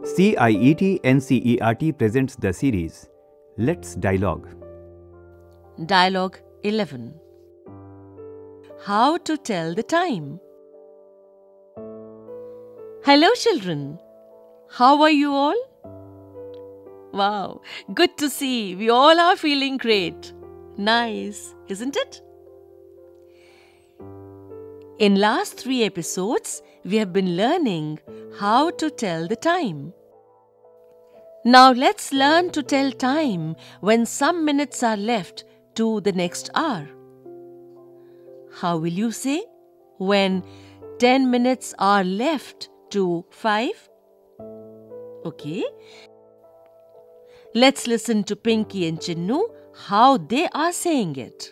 CIET NCERT presents the series Let's Dialogue. Dialogue 11. How to tell the time. Hello children. How are you all? Wow, good to see. We all are feeling great. Nice, isn't it? In last 3 episodes, we have been learning how to tell the time. Now let's learn to tell time when some minutes are left to the next hour. How will you say when 10 minutes are left to 5? Okay. Let's listen to Pinky and Chinnu how they are saying it.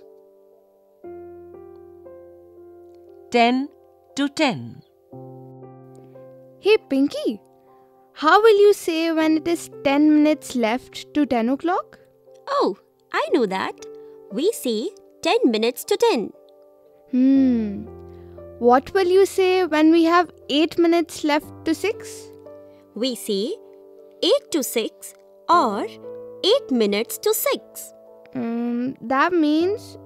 10 to 10. Hey Pinky, how will you say when it is 10 minutes left to 10 o'clock? Oh, I know that. We say 10 minutes to 10. What will you say when we have 8 minutes left to 6? We say 8 to 6 or 8 minutes to 6. That means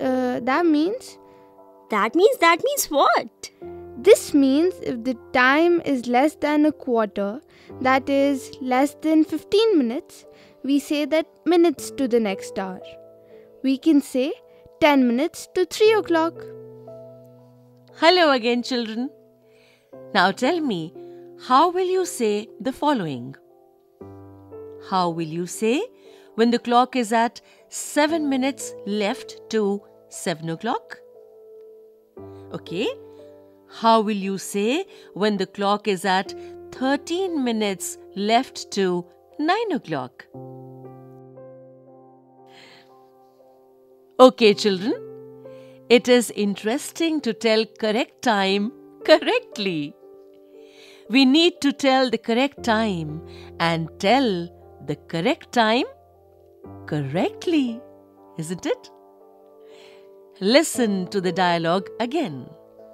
what? This means if the time is less than a quarter, that is less than 15 minutes, we say that minutes to the next hour. We can say 10 minutes to 3 o'clock. Hello again, children. Now tell me, how will you say the following? How will you say when the clock is at 7 minutes left to 7 o'clock? Okay. How will you say when the clock is at 13 minutes left to 9 o'clock? Okay, children. It is interesting to tell correct time correctly. We need to tell the correct time and tell the correct time correctly, isn't it? Listen to the dialogue again.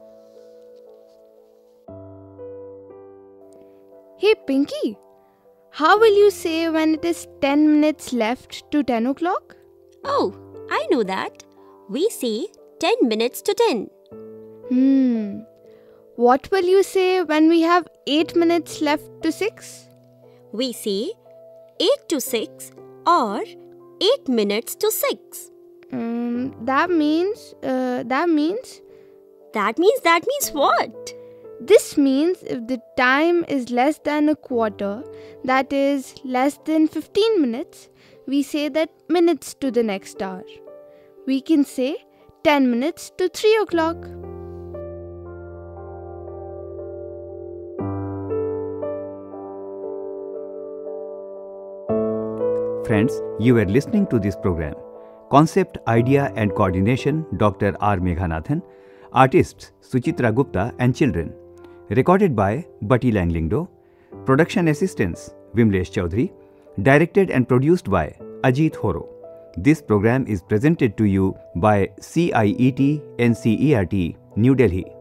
Hey Pinky, how will you say when it is 10 minutes left to 10 o'clock? Oh, I know that. We say 10 minutes to 10. What will you say when we have 8 minutes left to 6? We say 8 to 6 or 8 minutes to 6. That means what? This means if the time is less than a quarter, that is less than 15 minutes, we say that minutes to the next hour. We can say 10 minutes to 3 o'clock. Friends, you were listening to this program. Concept, idea and coordination Dr. R. Meghanathan. Artists Suchitra Gupta and children. Recorded by Bati Langlingdo. Production assistants Vimlesh Chaudhary. Directed and produced by Ajit Horo. This program is presented to you by CIET NCERT, New Delhi.